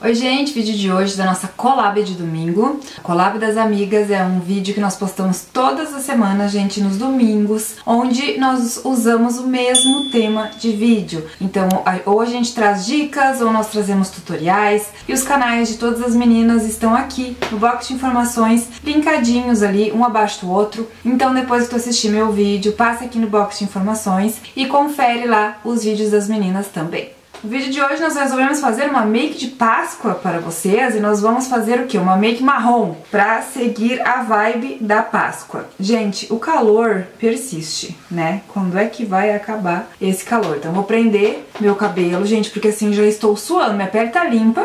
Oi gente, vídeo de hoje da nossa collab de domingo. A collab das amigas é um vídeo que nós postamos todas as semanas, gente, nos domingos, onde nós usamos o mesmo tema de vídeo. Então, ou a gente traz dicas, ou nós trazemos tutoriais, e os canais de todas as meninas estão aqui no box de informações, linkadinhos ali, um abaixo do outro. Então, depois que tu assistir meu vídeo, passa aqui no box de informações e confere lá os vídeos das meninas também. No vídeo de hoje nós resolvemos fazer uma make de Páscoa para vocês e nós vamos fazer o que? Uma make marrom para seguir a vibe da Páscoa. Gente, o calor persiste, né? Quando é que vai acabar esse calor? Então eu vou prender meu cabelo, gente, porque assim já estou suando, minha pele tá limpa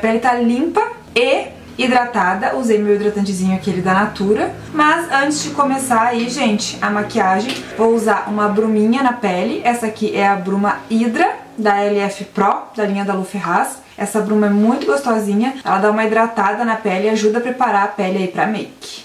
e hidratada. Usei meu hidratantezinho aquele da Natura, mas antes de começar aí, gente, a maquiagem, vou usar uma bruminha na pele. Essa aqui é a bruma Hydra da LF Pro, da linha da Lu Ferraz. Essa bruma é muito gostosinha, ela dá uma hidratada na pele e ajuda a preparar a pele aí pra make.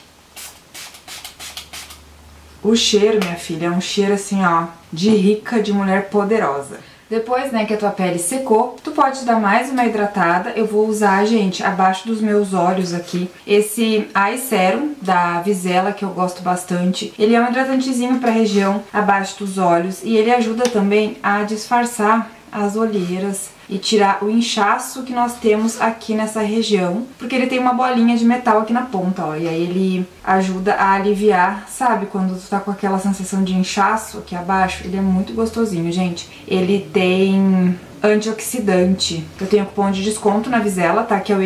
O cheiro, minha filha, é um cheiro assim, ó, de rica, de mulher poderosa. Depois, né, que a tua pele secou, tu pode dar mais uma hidratada. Eu vou usar, gente, abaixo dos meus olhos aqui, esse Eye Serum da Visela, que eu gosto bastante. Ele é um hidratantezinho pra região abaixo dos olhos e ele ajuda também a disfarçar as olheiras e tirar o inchaço que nós temos aqui nessa região, porque ele tem uma bolinha de metal aqui na ponta, ó, e aí ele ajuda a aliviar, sabe, quando tu tá com aquela sensação de inchaço aqui abaixo. Ele é muito gostosinho, gente. Ele tem antioxidante. Eu tenho cupom de desconto na Visela, tá? Que é o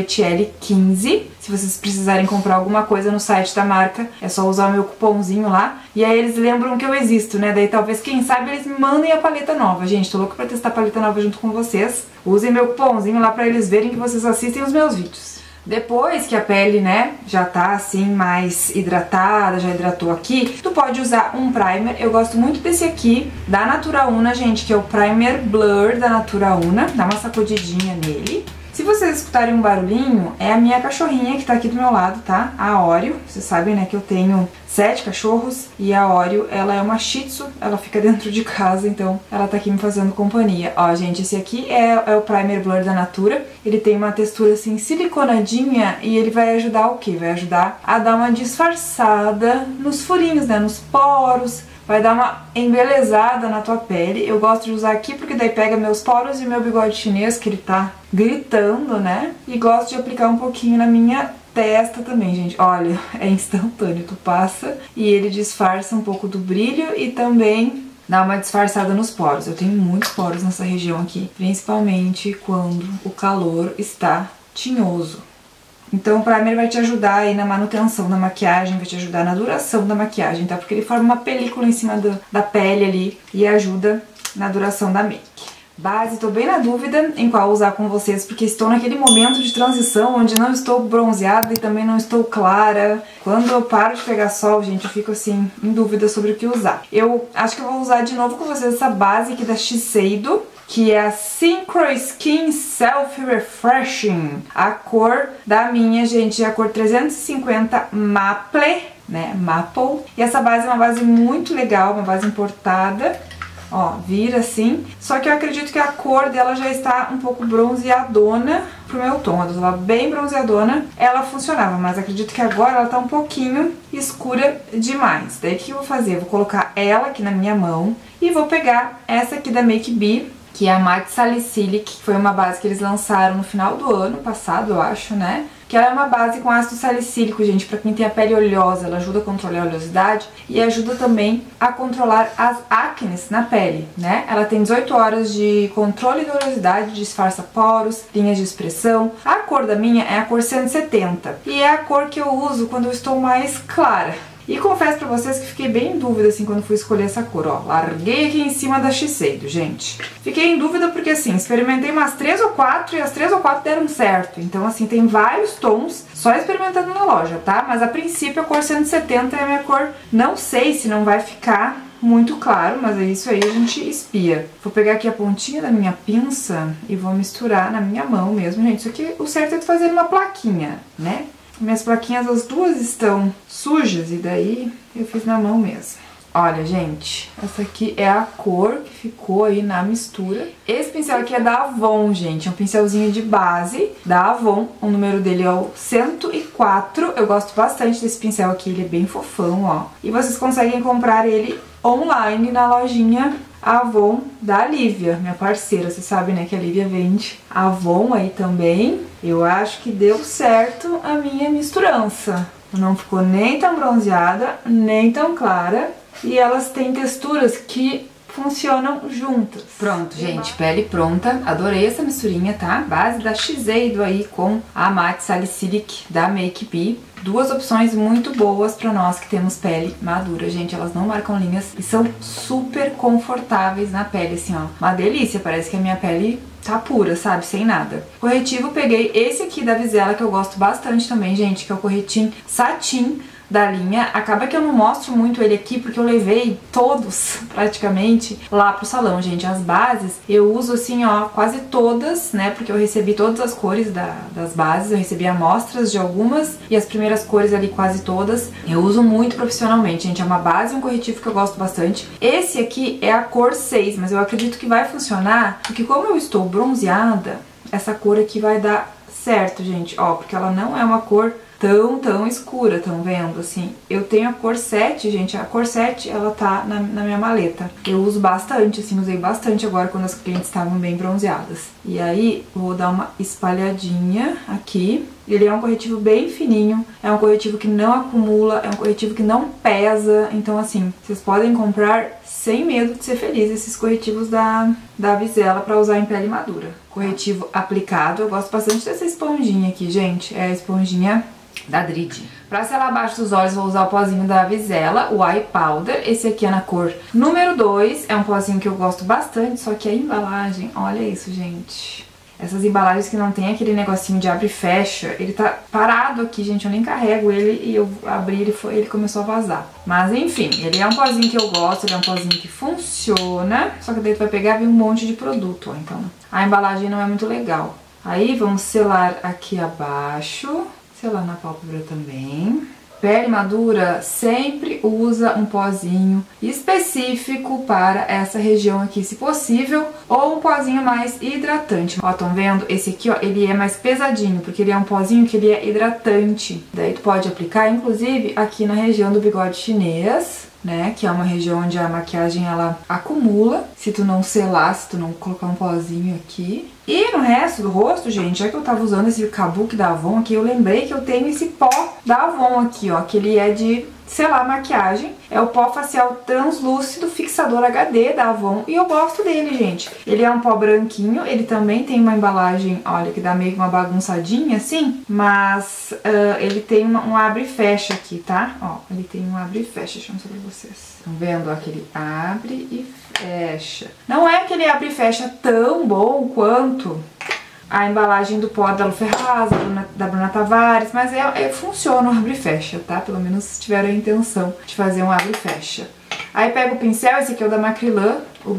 ETL15. Se vocês precisarem comprar alguma coisa no site da marca, é só usar o meu cupomzinho lá. E aí eles lembram que eu existo, né? Daí talvez, quem sabe, eles me mandem a paleta nova. Gente, tô louca pra testar a paleta nova junto com vocês. Usem meu cupomzinho lá pra eles verem que vocês assistem os meus vídeos. Depois que a pele, né, já tá assim mais hidratada, já hidratou aqui, tu pode usar um primer. Eu gosto muito desse aqui, da Natura Una, gente, que é o Primer Blur da Natura Una. Dá uma sacudidinha nele. Se vocês escutarem um barulhinho, é a minha cachorrinha que tá aqui do meu lado, tá? A Oreo. Vocês sabem, né, que eu tenho 7 cachorros e a Oreo, ela é uma Shih Tzu, ela fica dentro de casa, então ela tá aqui me fazendo companhia. Ó, gente, esse aqui é o Primer Blur da Natura. Ele tem uma textura assim siliconadinha e ele vai ajudar o quê? Vai ajudar a dar uma disfarçada nos furinhos, né, nos poros. Vai dar uma embelezada na tua pele. Eu gosto de usar aqui porque daí pega meus poros e meu bigode chinês, que ele tá gritando, né? E gosto de aplicar um pouquinho na minha testa também, gente. Olha, é instantâneo. Tu passa e ele disfarça um pouco do brilho e também dá uma disfarçada nos poros. Eu tenho muitos poros nessa região aqui, principalmente quando o calor está tinhoso. Então o primer vai te ajudar aí na manutenção da maquiagem, vai te ajudar na duração da maquiagem, tá? Porque ele forma uma película em cima da pele ali e ajuda na duração da make. Base, tô bem na dúvida em qual usar com vocês, porque estou naquele momento de transição onde não estou bronzeada e também não estou clara. Quando eu paro de pegar sol, gente, eu fico assim, em dúvida sobre o que usar. Eu acho que eu vou usar de novo com vocês essa base aqui da Shiseido, que é a Synchro Skin Self Refreshing. A cor da minha, gente, é a cor 350 Maple, né, Maple. E essa base é uma base muito legal, uma base importada. Ó, vira assim. Só que eu acredito que a cor dela já está um pouco bronzeadona pro meu tom. Ela estava bem bronzeadona, ela funcionava, mas acredito que agora ela tá um pouquinho escura demais. Daí o que eu vou fazer? Eu vou colocar ela aqui na minha mão e vou pegar essa aqui da Make Be, que é a Matte Salicylic, que foi uma base que eles lançaram no final do ano passado, eu acho, né? Que ela é uma base com ácido salicílico, gente, pra quem tem a pele oleosa. Ela ajuda a controlar a oleosidade e ajuda também a controlar as acnes na pele, né? Ela tem 18 horas de controle da oleosidade, disfarça poros, linhas de expressão. A cor da minha é a cor 170 e é a cor que eu uso quando eu estou mais clara. E confesso pra vocês que fiquei bem em dúvida, assim, quando fui escolher essa cor, ó. Larguei aqui em cima da Shiseido, gente. Fiquei em dúvida porque, assim, experimentei umas 3 ou 4 e as 3 ou 4 deram certo. Então, assim, tem vários tons, só experimentando na loja, tá? Mas, a princípio, a cor 170 é a minha cor. Não sei se não vai ficar muito claro, mas é isso aí, a gente espia. Vou pegar aqui a pontinha da minha pinça e vou misturar na minha mão mesmo, gente. Isso aqui, o certo é tu fazer uma plaquinha, né? Minhas plaquinhas, as duas estão sujas e daí eu fiz na mão mesmo. Olha, gente, essa aqui é a cor que ficou aí na mistura. Esse pincel aqui é da Avon, gente, é um pincelzinho de base da Avon. O número dele é o 104. Eu gosto bastante desse pincel aqui, ele é bem fofão, ó. E vocês conseguem comprar ele online na lojinha Avon da Lívia, minha parceira. Você sabe, né, que a Lívia vende Avon aí também. Eu acho que deu certo a minha misturança. Não ficou nem tão bronzeada, nem tão clara. E elas têm texturas que funcionam juntas. Pronto, gente, pele pronta. Adorei essa misturinha, tá? Base da Shiseido aí com a Matte Salicylic da Make Be. Duas opções muito boas pra nós que temos pele madura, gente. Elas não marcam linhas e são super confortáveis na pele, assim, ó. Uma delícia, parece que a minha pele tá pura, sabe? Sem nada. Corretivo, peguei esse aqui da Vizela, que eu gosto bastante também, gente, que é o corretinho Satin da linha. Acaba que eu não mostro muito ele aqui porque eu levei todos, praticamente, lá pro salão, gente. As bases eu uso assim, ó, quase todas, né, porque eu recebi todas as cores das bases, eu recebi amostras de algumas e as primeiras cores ali quase todas. Eu uso muito profissionalmente, gente. É uma base e um corretivo que eu gosto bastante. Esse aqui é a cor 6, mas eu acredito que vai funcionar, porque como eu estou bronzeada, essa cor aqui vai dar certo, gente, ó, porque ela não é uma cor tão escura, tão vendo, assim. Eu tenho a cor 7, gente, a cor 7, ela tá na minha maleta. Eu uso bastante, assim, usei bastante agora quando as clientes estavam bem bronzeadas. E aí, vou dar uma espalhadinha aqui. Ele é um corretivo bem fininho, é um corretivo que não acumula, é um corretivo que não pesa. Então, assim, vocês podem comprar sem medo de ser feliz esses corretivos da Vizela pra usar em pele madura. Corretivo aplicado, eu gosto bastante dessa esponjinha aqui, gente. É a esponjinha da Dridi. Pra selar abaixo dos olhos, vou usar o pozinho da Vizela, o Eye Powder. Esse aqui é na cor número 2. É um pozinho que eu gosto bastante, só que a embalagem, olha isso, gente. Essas embalagens que não tem aquele negocinho de abre e fecha, ele tá parado aqui, gente, eu nem carrego ele e eu abri ele começou a vazar. Mas enfim, ele é um pozinho que eu gosto, ele é um pozinho que funciona, só que daí tu vai pegar e vem um monte de produto, ó, então a embalagem não é muito legal. Aí vamos selar aqui abaixo, selar na pálpebra também. Pele madura sempre usa um pozinho específico para essa região aqui, se possível, ou um pozinho mais hidratante. Ó, estão vendo? Esse aqui, ó, ele é mais pesadinho, porque ele é um pozinho que ele é hidratante. Daí tu pode aplicar, inclusive, aqui na região do bigode chinês, né, que é uma região onde a maquiagem ela acumula, se tu não selar, se tu não colocar um pozinho aqui. E no resto do rosto, gente, já que eu tava usando esse Kabuki da Avon aqui, eu lembrei que eu tenho esse pó da Avon aqui, ó, que ele é de selar maquiagem. É o pó facial translúcido fixador HD da Avon e eu gosto dele, gente. Ele é um pó branquinho, ele também tem uma embalagem, olha, que dá meio que uma bagunçadinha assim, mas ele tem um abre e fecha aqui, tá? Ó, ele tem um abre e fecha, deixa eu mostrar pra vocês. Estão vendo? Ó, que ele abre e fecha. Não é aquele abre e fecha tão bom quanto a embalagem do pó da Lu Ferraz, da Bruna Tavares, mas funciona o abre e fecha, tá? Pelo menos se tiver a intenção de fazer um abre e fecha. Aí pega o pincel, esse aqui é o da Macrylan, o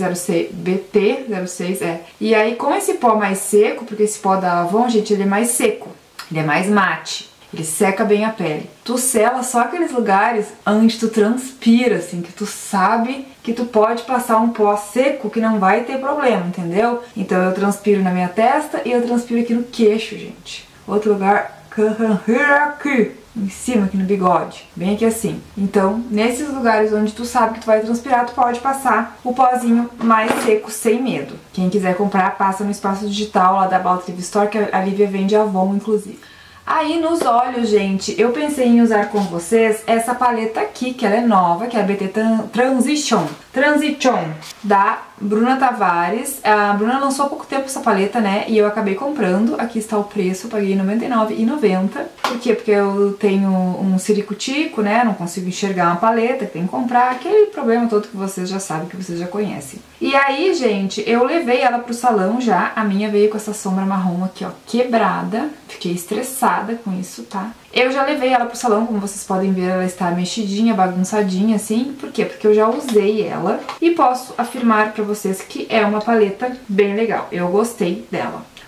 BT06, E aí com esse pó mais seco, porque esse pó da Avon, gente, ele é mais seco, ele é mais mate. Ele seca bem a pele. Tu sela só aqueles lugares onde tu transpira, assim, que tu sabe que tu pode passar um pó seco que não vai ter problema, entendeu? Então eu transpiro na minha testa e eu transpiro aqui no queixo, gente. Outro lugar, aqui, em cima, aqui no bigode. Bem aqui assim. Então, nesses lugares onde tu sabe que tu vai transpirar, tu pode passar o pozinho mais seco sem medo. Quem quiser comprar, passa no espaço digital lá da Baltriv Store, que a Lívia vende Avon, inclusive. Aí nos olhos, gente, eu pensei em usar com vocês essa paleta aqui, que ela é nova, que é a BT Transition da Bruna Tavares. A Bruna lançou há pouco tempo essa paleta, né, e eu acabei comprando. Aqui está o preço, eu paguei R$ 99,90. Por quê? Porque eu tenho um ciricutico, né, não consigo enxergar uma paleta, tem que comprar, aquele problema todo que vocês já sabem, que vocês já conhecem. E aí, gente, eu levei ela pro salão já, a minha veio com essa sombra marrom aqui, ó, quebrada, fiquei estressada com isso, tá? Eu já levei ela pro salão, como vocês podem ver, ela está mexidinha, bagunçadinha, assim. Por quê? Porque eu já usei ela e posso afirmar pra vocês que é uma paleta bem legal. Eu gostei dela.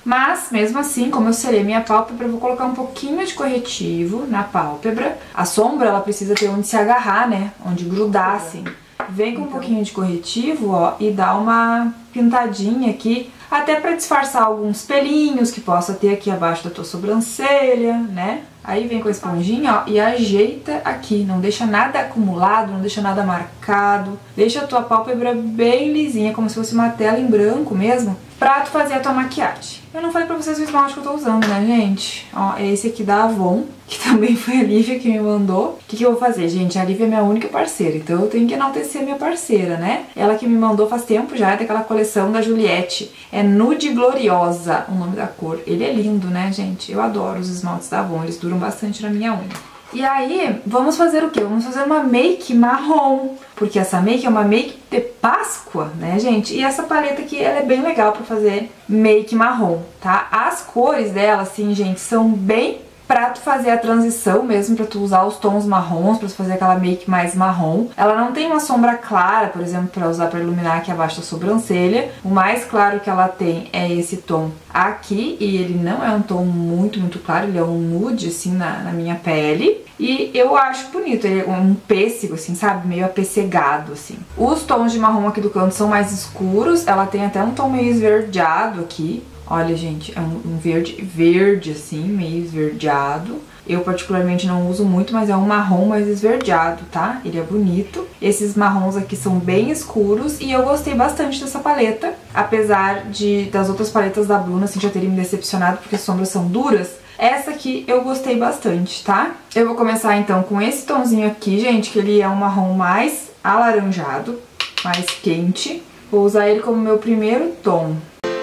Mas, mesmo assim, como eu selei minha pálpebra, eu vou colocar um pouquinho de corretivo na pálpebra. A sombra, ela precisa ter onde se agarrar, né? Onde grudar, assim. Vem com um pouquinho de corretivo, ó, e dá uma pintadinha aqui, até pra disfarçar alguns pelinhos que possa ter aqui abaixo da tua sobrancelha, né? Aí vem com a esponjinha, ó, e ajeita aqui, não deixa nada acumulado, não deixa nada marcado. Deixa a tua pálpebra bem lisinha, como se fosse uma tela em branco mesmo, pra tu fazer a tua maquiagem. Eu não falei pra vocês o esmalte que eu tô usando, né, gente? Ó, é esse aqui da Avon, que também foi a Lívia que me mandou. O que eu vou fazer, gente? A Lívia é minha única parceira, então eu tenho que enaltecer a minha parceira, né? Ela que me mandou faz tempo já, é daquela coleção da Juliette. É Nude Gloriosa, o nome da cor. Ele é lindo, né, gente? Eu adoro os esmaltes da Avon, eles duram bastante na minha unha. E aí, vamos fazer o quê? Vamos fazer uma make marrom, porque essa make é uma make de Páscoa, né, gente? E essa paleta aqui, ela é bem legal pra fazer make marrom, tá? As cores dela, assim, gente, são bem pra tu fazer a transição mesmo, pra tu usar os tons marrons, pra tu fazer aquela make mais marrom. Ela não tem uma sombra clara, por exemplo, pra usar pra iluminar aqui abaixo da sobrancelha. O mais claro que ela tem é esse tom aqui, e ele não é um tom muito claro, ele é um nude, assim, na minha pele. E eu acho bonito, ele é um pêssego, assim, sabe? Meio apessegado, assim. Os tons de marrom aqui do canto são mais escuros, ela tem até um tom meio esverdeado aqui. Olha, gente, é um verde, assim, meio esverdeado. Eu particularmente não uso muito, mas é um marrom mais esverdeado, tá? Ele é bonito. Esses marrons aqui são bem escuros e eu gostei bastante dessa paleta. Apesar das outras paletas da Bruna, assim, já terem me decepcionado porque as sombras são duras, essa aqui eu gostei bastante, tá? Eu vou começar então com esse tomzinho aqui, gente, que ele é um marrom mais alaranjado, mais quente. Vou usar ele como meu primeiro tom.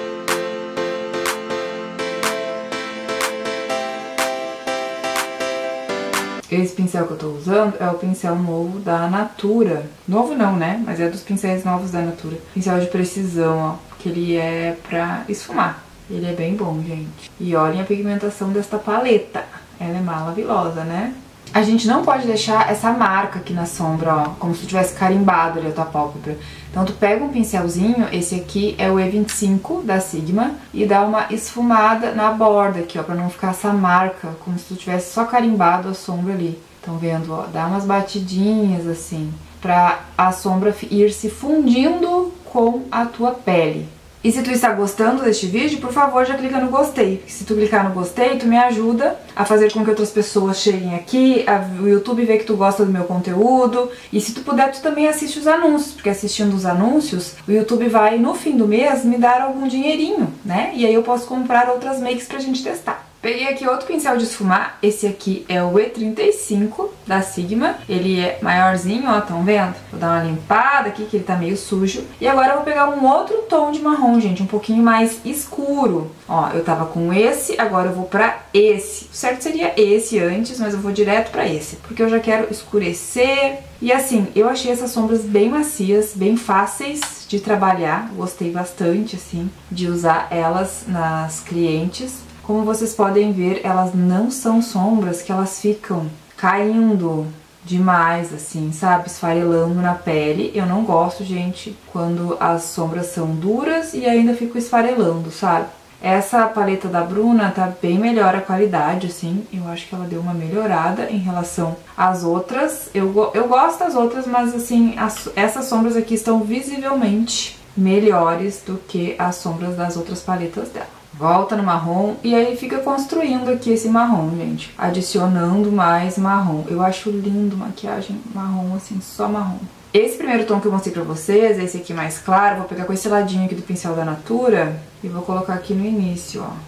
Esse pincel que eu tô usando é o pincel novo da Natura. Novo não, né? Mas é dos pincéis novos da Natura. Pincel de precisão, ó, que ele é pra esfumar. Ele é bem bom, gente. E olhem a pigmentação desta paleta. Ela é maravilhosa, né? A gente não pode deixar essa marca aqui na sombra, ó, como se tu tivesse carimbado ali a tua pálpebra. Então tu pega um pincelzinho, esse aqui é o E25 da Sigma, e dá uma esfumada na borda aqui, ó, pra não ficar essa marca, como se tu tivesse só carimbado a sombra ali. Estão vendo, ó? Dá umas batidinhas assim, pra a sombra ir se fundindo com a tua pele. E se tu está gostando deste vídeo, por favor, já clica no gostei. Se tu clicar no gostei, tu me ajuda a fazer com que outras pessoas cheguem aqui, o YouTube vê que tu gosta do meu conteúdo. E se tu puder, tu também assiste os anúncios, porque assistindo os anúncios, o YouTube vai, no fim do mês, me dar algum dinheirinho, né? E aí eu posso comprar outras makes pra gente testar. Peguei aqui outro pincel de esfumar, esse aqui é o E35 da Sigma, ele é maiorzinho, ó, estão vendo? Vou dar uma limpada aqui, que ele tá meio sujo. E agora eu vou pegar um outro tom de marrom, gente, um pouquinho mais escuro. Ó, eu tava com esse, agora eu vou pra esse. O certo seria esse antes, mas eu vou direto pra esse, porque eu já quero escurecer. E assim, eu achei essas sombras bem macias, bem fáceis de trabalhar, gostei bastante, assim, de usar elas nas clientes. Como vocês podem ver, elas não são sombras que elas ficam caindo demais, assim, sabe? Esfarelando na pele. Eu não gosto, gente, quando as sombras são duras e ainda fico esfarelando, sabe? Essa paleta da Bruna tá bem melhor a qualidade, assim. Eu acho que ela deu uma melhorada em relação às outras. Eu gosto das outras, mas, assim, essas sombras aqui estão visivelmente melhores do que as sombras das outras paletas dela. Volta no marrom e aí fica construindo aqui esse marrom, gente. Adicionando mais marrom. Eu acho lindo maquiagem marrom, assim, só marrom. Esse primeiro tom que eu mostrei pra vocês, esse aqui mais claro, vou pegar com esse ladinho aqui do pincel da Natura e vou colocar aqui no início, ó.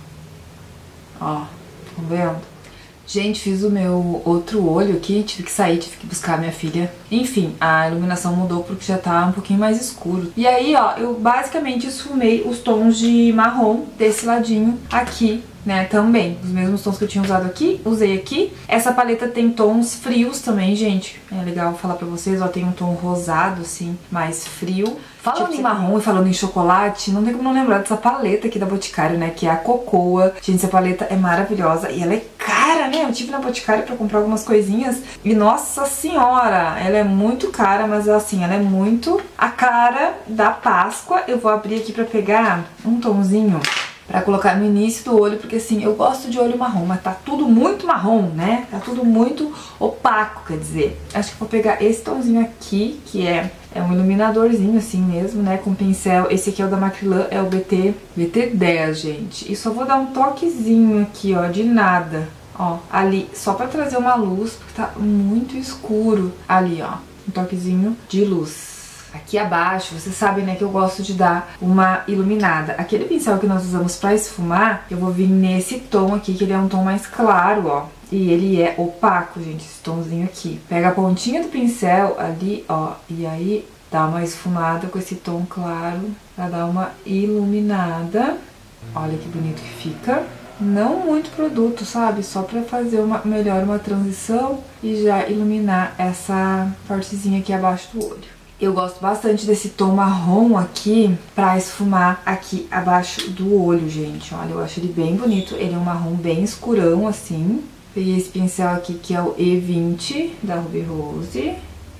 Ó, estão vendo? Gente, fiz o meu outro olho aqui, tive que sair, tive que buscar a minha filha. Enfim, a iluminação mudou porque já tá um pouquinho mais escuro. E aí, ó, eu basicamente esfumei os tons de marrom desse ladinho aqui, né, também. Os mesmos tons que eu tinha usado aqui, usei aqui. Essa paleta tem tons frios também, gente. É legal falar pra vocês, ó, tem um tom rosado, assim, mais frio. Falando em marrom e falando em chocolate, não tem como não lembrar dessa paleta aqui da Boticário, né, que é a Cocoa. Gente, essa paleta é maravilhosa e ela é cara, né? Eu tive na Boticário pra comprar algumas coisinhas e, nossa senhora, ela é muito cara, mas assim, ela é muito a cara da Páscoa. Eu vou abrir aqui pra pegar um tomzinho pra colocar no início do olho, porque assim, eu gosto de olho marrom, mas tá tudo muito marrom, né? Tá tudo muito opaco, quer dizer. Acho que vou pegar esse tomzinho aqui, que é um iluminadorzinho assim mesmo, né? Com pincel. Esse aqui é o da Macrylan, é o BT10, gente. E só vou dar um toquezinho aqui, ó, de nada. Ó, ali, só pra trazer uma luz, porque tá muito escuro. Ali, ó, um toquezinho de luz. Aqui abaixo, vocês sabem, né, que eu gosto de dar uma iluminada. Aquele pincel que nós usamos pra esfumar, eu vou vir nesse tom aqui, que ele é um tom mais claro, ó. E ele é opaco, gente, esse tomzinho aqui. Pega a pontinha do pincel ali, ó, e aí dá uma esfumada com esse tom claro pra dar uma iluminada. Olha que bonito que fica. Não muito produto, sabe? Só pra fazer melhor uma transição e já iluminar essa partezinha aqui abaixo do olho. Eu gosto bastante desse tom marrom aqui pra esfumar aqui abaixo do olho, gente. Olha, eu acho ele bem bonito. Ele é um marrom bem escurão, assim. Peguei esse pincel aqui, que é o E20 da Ruby Rose.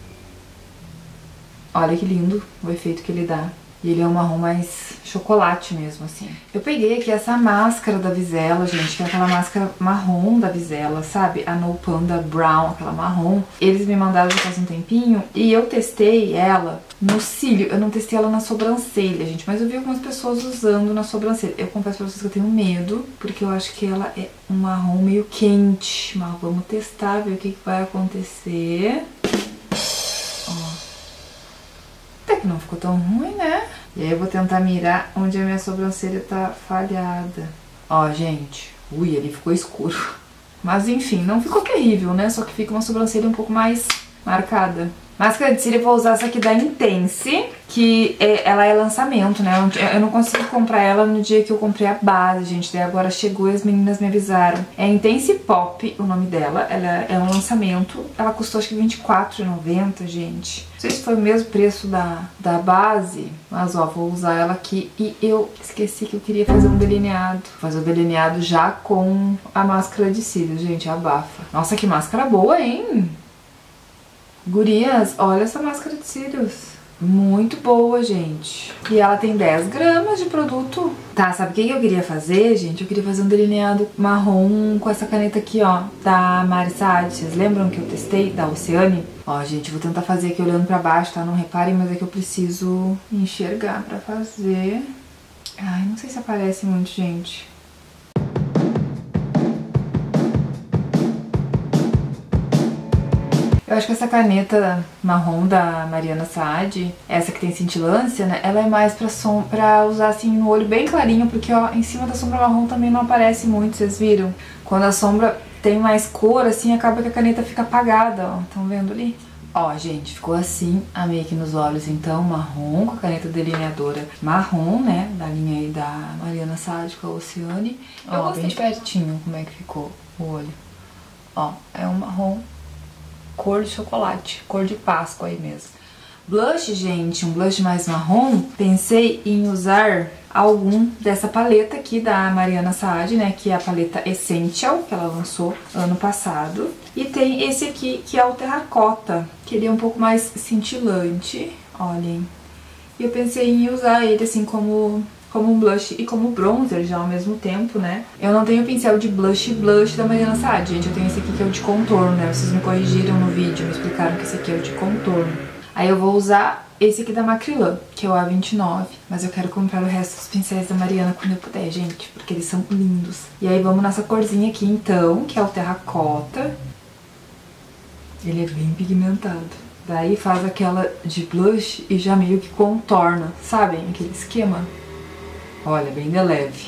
Olha que lindo o efeito que ele dá. E ele é um marrom mais chocolate mesmo, assim. Eu peguei aqui essa máscara da Vizela, gente, que é aquela máscara marrom da Vizela, sabe? A No Panda Brown, aquela marrom. Eles me mandaram já faz um tempinho e eu testei ela no cílio. Eu não testei ela na sobrancelha, gente, mas eu vi algumas pessoas usando na sobrancelha. Eu confesso pra vocês que eu tenho medo, porque eu acho que ela é um marrom meio quente. Mas vamos testar, ver o que vai acontecer. Ó. Até que não ficou tão ruim, né? E aí eu vou tentar mirar onde a minha sobrancelha tá falhada. Ó, gente. Ui, ele ficou escuro. Mas enfim, não ficou terrível, né? Só que fica uma sobrancelha um pouco mais marcada. Máscara de cílio eu vou usar essa aqui da Intense, que ela é lançamento, né? Eu não consegui comprar ela no dia que eu comprei a base, gente. Daí agora chegou e as meninas me avisaram. É Intense Pop o nome dela, ela é um lançamento. Ela custou acho que R$24,90, gente. Não sei se foi o mesmo preço da base, mas ó, vou usar ela aqui. E eu esqueci que eu queria fazer um delineado. Fazer o delineado já com a máscara de cílios, gente, abafa. Nossa, que máscara boa, hein? Gurias, olha essa máscara de cílios. Muito boa, gente. E ela tem 10 gramas de produto. Tá, sabe o que eu queria fazer, gente? Eu queria fazer um delineado marrom com essa caneta aqui, ó, da Mari Saad. Vocês lembram que eu testei? Da Oceane? Ó, gente, vou tentar fazer aqui olhando pra baixo, tá? Não reparem, mas é que eu preciso enxergar pra fazer. Ai, não sei se aparece muito, gente. Eu acho que essa caneta marrom da Mariana Saad, essa que tem cintilância, né? Ela é mais pra usar assim no olho bem clarinho, porque ó, em cima da sombra marrom também não aparece muito, vocês viram? Quando a sombra tem mais cor, assim, acaba que a caneta fica apagada, ó. Estão vendo ali? Ó, gente, ficou assim a make nos olhos, então, marrom, com a caneta delineadora marrom, né? Da linha aí da Mariana Saad com a Oceane. Ó, bem pertinho como é que ficou o olho. Ó, é um marrom cor de chocolate, cor de Páscoa aí mesmo. Blush, gente, um blush mais marrom, pensei em usar algum dessa paleta aqui da Mariana Saad, né, que é a paleta Essential, que ela lançou ano passado. E tem esse aqui, que é o Terracota, que ele é um pouco mais cintilante, olhem. E eu pensei em usar ele assim como um blush e como bronzer já ao mesmo tempo, né? Eu não tenho pincel de blush da Mariana Saad, gente. Eu tenho esse aqui que é o de contorno, né? Vocês me corrigiram no vídeo, me explicaram que esse aqui é o de contorno. Aí eu vou usar esse aqui da Macrylan, que é o A29. Mas eu quero comprar o resto dos pincéis da Mariana quando eu puder, gente, porque eles são lindos. E aí vamos nessa corzinha aqui, então, que é o Terracota. Ele é bem pigmentado. Daí faz aquela de blush e já meio que contorna, sabem? Aquele esquema. Olha, bem de leve.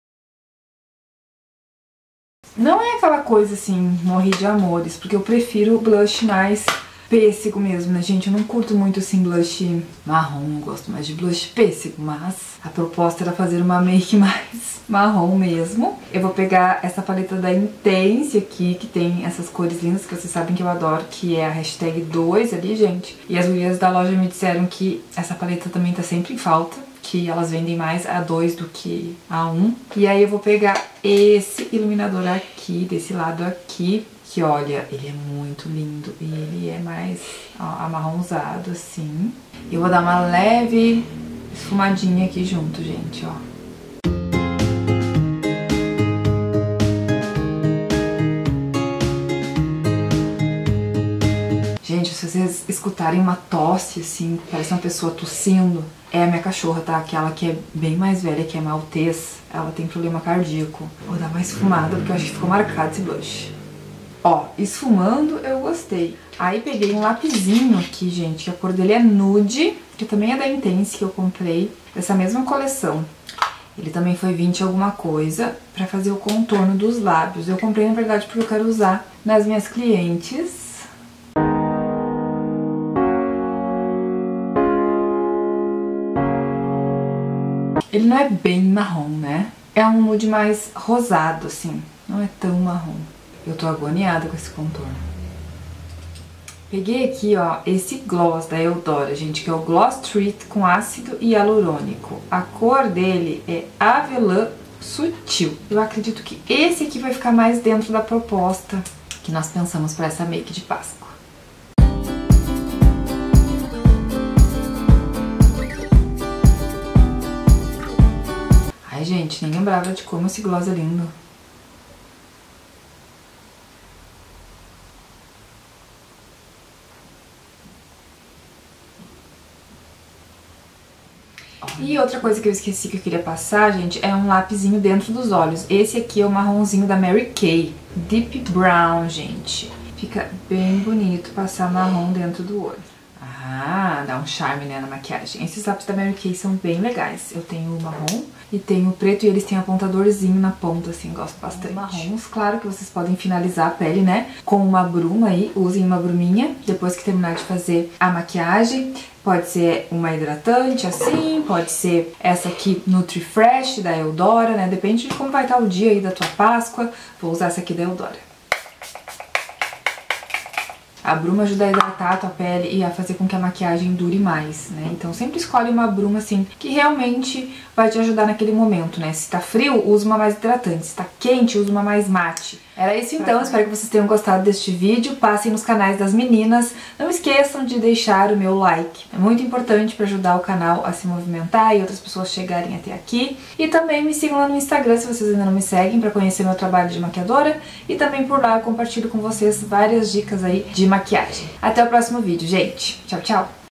Não é aquela coisa assim, morri de amores, porque eu prefiro o blush mais pêssego mesmo, né, gente? Eu não curto muito assim blush marrom, eu gosto mais de blush pêssego, mas a proposta era fazer uma make mais marrom mesmo. Eu vou pegar essa paleta da Intense aqui, que tem essas cores lindas que vocês sabem que eu adoro, que é a hashtag 2 ali, gente. E as gurias da loja me disseram que essa paleta também tá sempre em falta, que elas vendem mais a 2 do que a 1. E aí eu vou pegar esse iluminador aqui, desse lado aqui, que olha, ele é muito lindo e ele é mais ó, amarronzado assim. Eu vou dar uma leve esfumadinha aqui junto, gente, ó. escutarem uma tosse, assim, parece uma pessoa tossindo, é a minha cachorra, tá? Aquela que é bem mais velha, que é maltês, ela tem problema cardíaco. Vou dar mais esfumada, porque eu acho que ficou marcado esse blush. Ó, esfumando eu gostei. Aí peguei um lapisinho aqui, gente, que a cor dele é nude, que também é da Intense, que eu comprei, dessa mesma coleção. Ele também foi 20 alguma coisa, pra fazer o contorno dos lábios. Eu comprei, na verdade, porque eu quero usar nas minhas clientes. Ele não é bem marrom, né? É um nude mais rosado, assim. Não é tão marrom. Eu tô agoniada com esse contorno. Peguei aqui, ó, esse gloss da Eudora, gente, que é o Gloss Treat com ácido hialurônico. A cor dele é avelã sutil. Eu acredito que esse aqui vai ficar mais dentro da proposta que nós pensamos pra essa make de Páscoa. Ai, gente, nem lembrava de como esse gloss é lindo. E outra coisa que eu esqueci que eu queria passar, gente, é um lapisinho dentro dos olhos. Esse aqui é o marronzinho da Mary Kay, Deep Brown, gente. Fica bem bonito passar marrom dentro do olho. Ah, dá um charme, né, na maquiagem. Esses lápis da Mary Kay são bem legais. Eu tenho o marrom e tenho o preto e eles têm apontadorzinho na ponta, assim, gosto bastante. Marrons, claro que vocês podem finalizar a pele, né, com uma bruma aí. Usem uma bruminha depois que terminar de fazer a maquiagem. Pode ser uma hidratante assim, pode ser essa aqui Nutri-Fresh da Eudora, né? Depende de como vai estar o dia aí da tua Páscoa. Vou usar essa aqui da Eudora. A bruma ajuda a hidratar a tua pele e a fazer com que a maquiagem dure mais, né? Então sempre escolhe uma bruma assim que realmente vai te ajudar naquele momento, né? Se tá frio, usa uma mais hidratante. Se tá quente, usa uma mais mate. Era isso então, espero que vocês tenham gostado deste vídeo. Passem nos canais das meninas. Não esqueçam de deixar o meu like. É muito importante para ajudar o canal a se movimentar e outras pessoas chegarem até aqui. E também me sigam lá no Instagram se vocês ainda não me seguem, para conhecer meu trabalho de maquiadora. E também por lá eu compartilho com vocês várias dicas aí de maquiagem. Até o próximo vídeo, gente. Tchau, tchau!